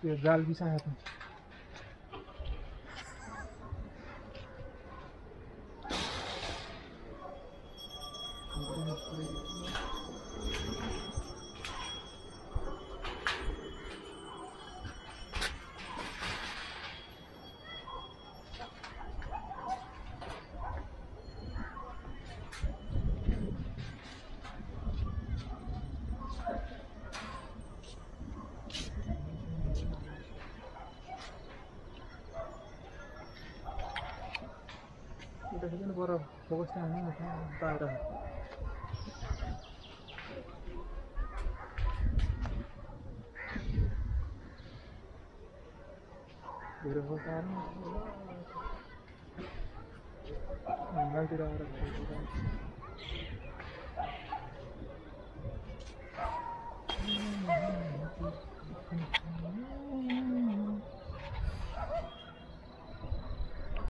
त्यो जाल बिसाएको छ Kita baru fokusnya ini ada. Berapa tahun? Enggak tidak ada.